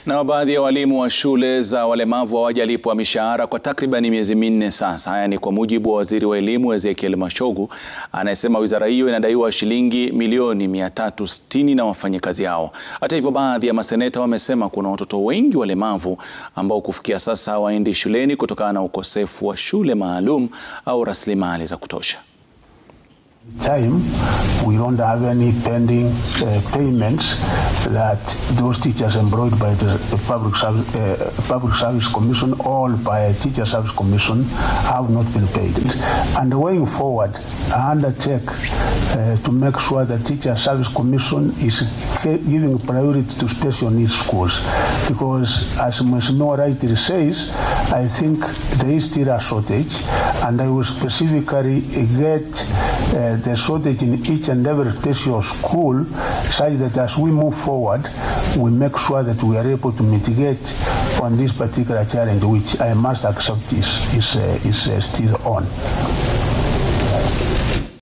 Na baadhi ya walimu wa shule za walemavu hawajalipwa mishahara kwa takriban miezi minne sasa. Haya ni kwa mujibu wa Waziri wa Elimu Ezekiel Machogu, anayesema wizara hiyo inadaiwa shilingi milioni 360 na wafanyikazi hao. Hata hivyo, baadhi ya maseneta wamesema kuna watoto wengi walemavu ambao kufikia sasa hawaendi shuleni kutokana na ukosefu wa shule maalum au rasilimali za kutosha. Time we don't have any pending payments that those teachers employed by the Public Service Commission or by Teacher Service Commission have not been paid. And going forward, I undertake to make sure that Teacher Service Commission is giving priority to special needs schools, because as Mheshimiwa rightly says, I think there is still a shortage, and I will specifically get the shortage in each and every special school, such that as we move forward, we make sure that we are able to mitigate on this particular challenge, which I must accept is still on.